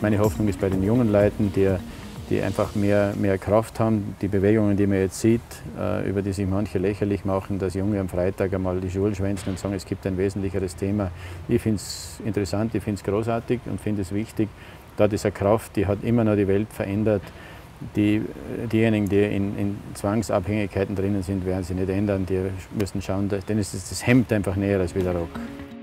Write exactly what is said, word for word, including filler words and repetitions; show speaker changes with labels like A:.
A: meine Hoffnung ist bei den jungen Leuten, die, die einfach mehr, mehr Kraft haben. Die Bewegungen, die man jetzt sieht, über die sich manche lächerlich machen, dass Junge am Freitag einmal die Schulen schwänzen und sagen, es gibt ein wesentlicheres Thema. Ich finde es interessant, ich finde es großartig und finde es wichtig. Da diese Kraft, die hat immer noch die Welt verändert. Die, diejenigen, die in, in Zwangsabhängigkeiten drinnen sind, werden sie nicht ändern. Die müssen schauen, denen ist das Hemd einfach näher als wie der Rock.